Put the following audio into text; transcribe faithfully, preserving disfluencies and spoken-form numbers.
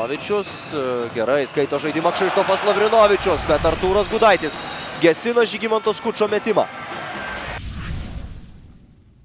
Lavrinovičius. Gerai skaito žaidimą Kšištofas Lavrinovičius, bet Artūras Gudaitis gesina Žygimanto Skučo metimą.